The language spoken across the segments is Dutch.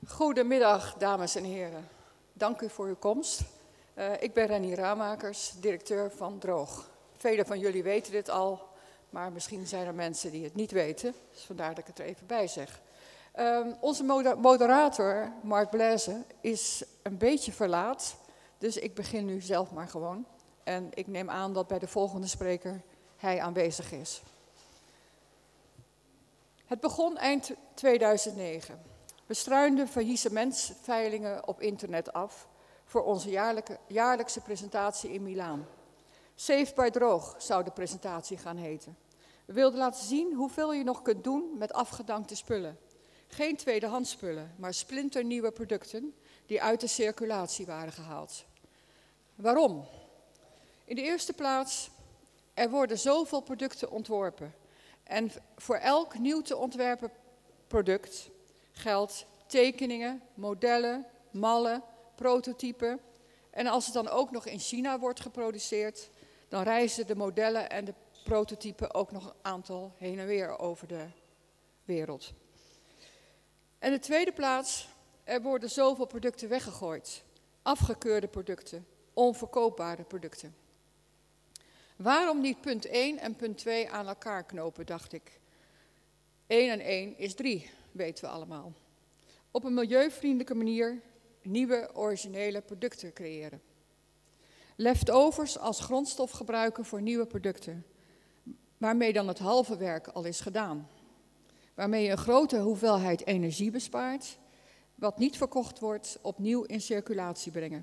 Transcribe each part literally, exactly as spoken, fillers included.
Goedemiddag, dames en heren. Dank u voor uw komst. Uh, ik ben Renny Ramakers, directeur van Droog. Velen van jullie weten dit al, maar misschien zijn er mensen die het niet weten. Dus vandaar dat ik het er even bij zeg. Uh, onze moder moderator, Mark Blaise, is een beetje verlaat. Dus ik begin nu zelf maar gewoon. En ik neem aan dat bij de volgende spreker hij aanwezig is. Het begon eind tweeduizend negen. We struinden faillissementsveilingen op internet af voor onze jaarlijke, jaarlijkse presentatie in Milaan. Safe by Droog zou de presentatie gaan heten. We wilden laten zien hoeveel je nog kunt doen met afgedankte spullen. Geen tweedehands spullen, maar splinternieuwe producten die uit de circulatie waren gehaald. Waarom? In de eerste plaats, er worden zoveel producten ontworpen. En voor elk nieuw te ontwerpen product geldt tekeningen, modellen, mallen, prototypen. En als het dan ook nog in China wordt geproduceerd, dan reizen de modellen en de prototypen ook nog een aantal heen en weer over de wereld. En de tweede plaats, er worden zoveel producten weggegooid. Afgekeurde producten, onverkoopbare producten. Waarom niet punt één en punt twee aan elkaar knopen, dacht ik. één en één is drie, weten we allemaal. Op een milieuvriendelijke manier nieuwe, originele producten creëren. Leftovers als grondstof gebruiken voor nieuwe producten. Waarmee dan het halve werk al is gedaan. Waarmee je een grote hoeveelheid energie bespaart. Wat niet verkocht wordt, opnieuw in circulatie brengen.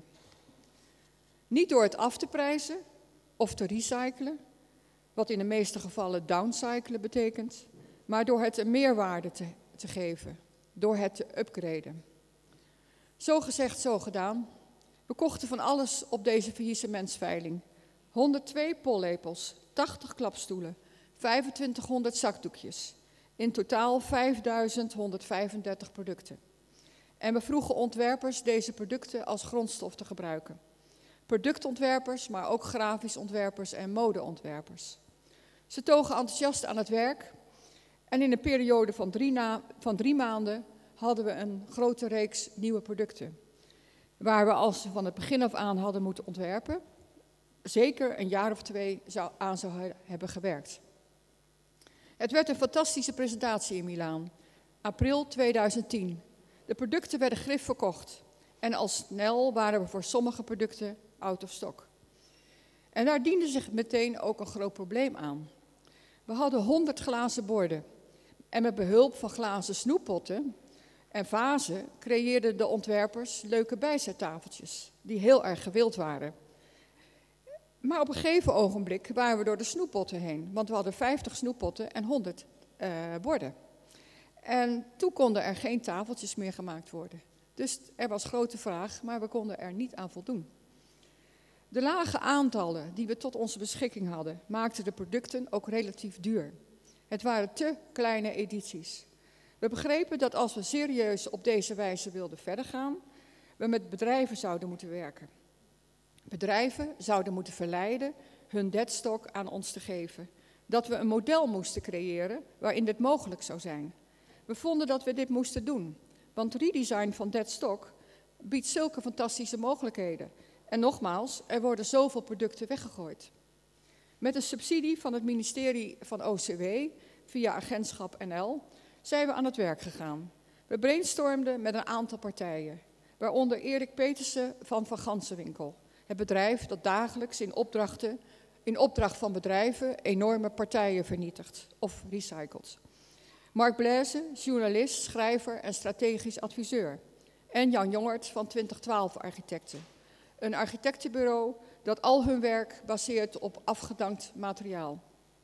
Niet door het af te prijzen of te recyclen. Wat in de meeste gevallen downcyclen betekent. Maar door het een meerwaarde te, te geven. Door het te upgraden. Zo gezegd, zo gedaan. We kochten van alles op deze faillissementsveiling. honderdtwee pollepels, tachtig klapstoelen, vijfentwintighonderd zakdoekjes. In totaal vijfduizend honderdvijfendertig producten. En we vroegen ontwerpers deze producten als grondstof te gebruiken. Productontwerpers, maar ook grafisch ontwerpers en modeontwerpers. Ze togen enthousiast aan het werk. En in een periode van drie, na, van drie maanden hadden we een grote reeks nieuwe producten. Waar we als we van het begin af aan hadden moeten ontwerpen, zeker een jaar of twee zou, aan zou hebben gewerkt. Het werd een fantastische presentatie in Milaan, april tweeduizend tien. De producten werden grif verkocht en al snel waren we voor sommige producten out of stock. En daar diende zich meteen ook een groot probleem aan. We hadden honderd glazen borden. En met behulp van glazen snoeppotten en vazen creëerden de ontwerpers leuke bijzettafeltjes, die heel erg gewild waren. Maar op een gegeven ogenblik waren we door de snoeppotten heen, want we hadden vijftig snoeppotten en honderd uh, borden. En toen konden er geen tafeltjes meer gemaakt worden. Dus er was grote vraag, maar we konden er niet aan voldoen. De lage aantallen die we tot onze beschikking hadden, maakten de producten ook relatief duur. Het waren te kleine edities. We begrepen dat als we serieus op deze wijze wilden verder gaan, we met bedrijven zouden moeten werken. Bedrijven zouden moeten verleiden hun deadstock aan ons te geven. Dat we een model moesten creëren waarin dit mogelijk zou zijn. We vonden dat we dit moesten doen, want redesign van deadstock biedt zulke fantastische mogelijkheden. En nogmaals, er worden zoveel producten weggegooid. Met een subsidie van het ministerie van O C W, via agentschap N L, zijn we aan het werk gegaan. We brainstormden met een aantal partijen, waaronder Erik Petersen van Van Gansenwinkel. Het bedrijf dat dagelijks in, opdrachten, in opdracht van bedrijven enorme partijen vernietigt of recycelt. Mark Blaise, journalist, schrijver en strategisch adviseur. En Jan Jongert van twintig twaalf Architecten. Een architectenbureau dat al hun werk baseert op afgedankt materiaal.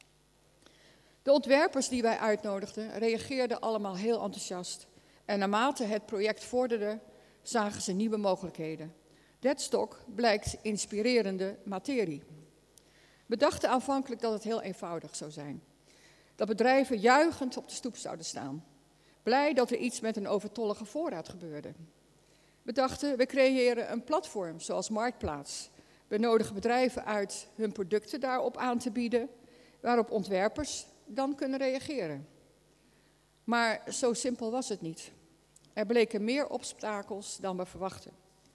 De ontwerpers die wij uitnodigden reageerden allemaal heel enthousiast. En naarmate het project vorderde, zagen ze nieuwe mogelijkheden. Deadstock blijkt inspirerende materie. We dachten aanvankelijk dat het heel eenvoudig zou zijn. Dat bedrijven juichend op de stoep zouden staan. Blij dat er iets met een overtollige voorraad gebeurde. We dachten, we creëren een platform zoals Marktplaats. We nodigen bedrijven uit hun producten daarop aan te bieden, waarop ontwerpers dan kunnen reageren. Maar zo simpel was het niet. Er bleken meer obstakels dan we verwachten.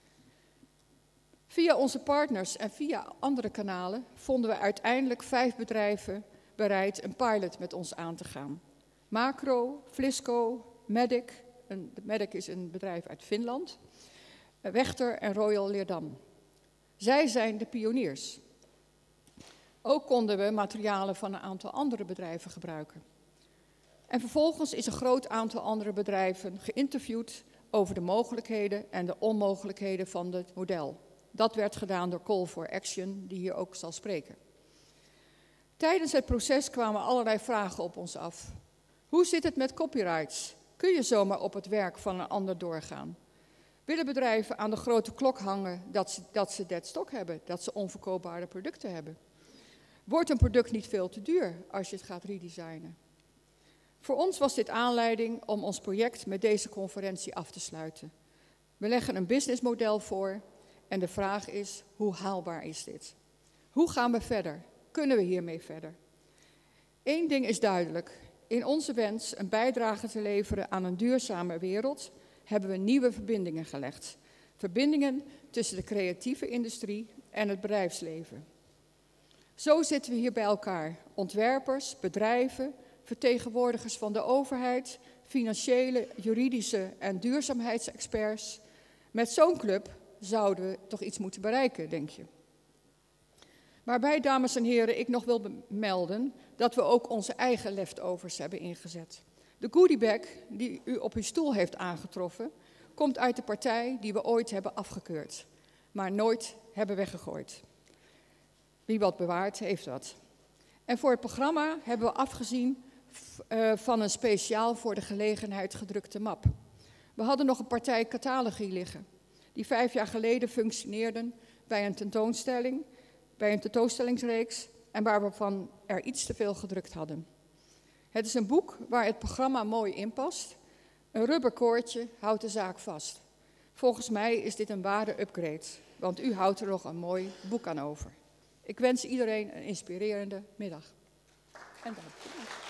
Via onze partners en via andere kanalen vonden we uiteindelijk vijf bedrijven bereid een pilot met ons aan te gaan. Macro, Flisco, Medic, een, Medic is een bedrijf uit Finland, Wechter en Royal Leerdam. Zij zijn de pioniers. Ook konden we materialen van een aantal andere bedrijven gebruiken. En vervolgens is een groot aantal andere bedrijven geïnterviewd over de mogelijkheden en de onmogelijkheden van het model. Dat werd gedaan door Call for Action, die hier ook zal spreken. Tijdens het proces kwamen allerlei vragen op ons af. Hoe zit het met copyrights? Kun je zomaar op het werk van een ander doorgaan? Willen bedrijven aan de grote klok hangen dat ze, dat ze dead stock hebben, dat ze onverkoopbare producten hebben? Wordt een product niet veel te duur als je het gaat redesignen? Voor ons was dit aanleiding om ons project met deze conferentie af te sluiten. We leggen een businessmodel voor en de vraag is, hoe haalbaar is dit? Hoe gaan we verder? Kunnen we hiermee verder? Eén ding is duidelijk. In onze wens een bijdrage te leveren aan een duurzame wereld hebben we nieuwe verbindingen gelegd. Verbindingen tussen de creatieve industrie en het bedrijfsleven. Zo zitten we hier bij elkaar. Ontwerpers, bedrijven, vertegenwoordigers van de overheid, financiële, juridische en duurzaamheidsexperts. Met zo'n club zouden we toch iets moeten bereiken, denk je. Waarbij, dames en heren, ik nog wil melden dat we ook onze eigen leftovers hebben ingezet. De goodiebag die u op uw stoel heeft aangetroffen, komt uit de partij die we ooit hebben afgekeurd, maar nooit hebben weggegooid. Wie wat bewaart, heeft wat. En voor het programma hebben we afgezien uh, van een speciaal voor de gelegenheid gedrukte map. We hadden nog een partij catalogie liggen, die vijf jaar geleden functioneerden bij een tentoonstelling, bij een tentoonstellingsreeks en waarvan er iets te veel gedrukt hadden. Het is een boek waar het programma mooi in past. Een rubberkoordje houdt de zaak vast. Volgens mij is dit een ware upgrade, want u houdt er nog een mooi boek aan over. Ik wens iedereen een inspirerende middag. En dank.